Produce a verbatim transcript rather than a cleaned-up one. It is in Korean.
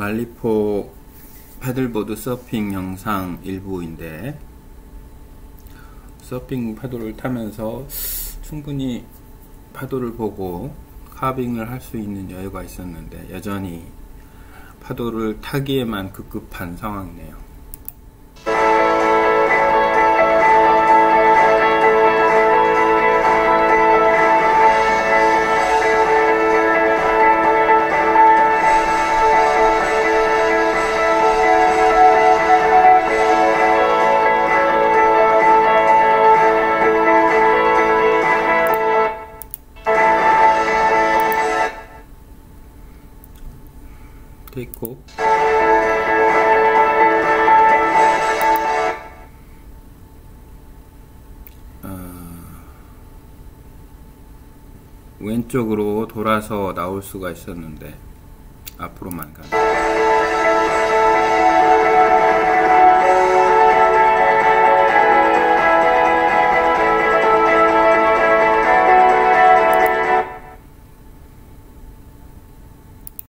알리포 패들보드 서핑 영상 일부인데, 서핑 파도를 타면서 충분히 파도를 보고 카빙을 할 수 있는 여유가 있었는데 여전히 파도를 타기에만 급급한 상황이네요. 테이크오프. 어, 왼쪽으로 돌아서 나올 수가 있었는데 앞으로만 가네.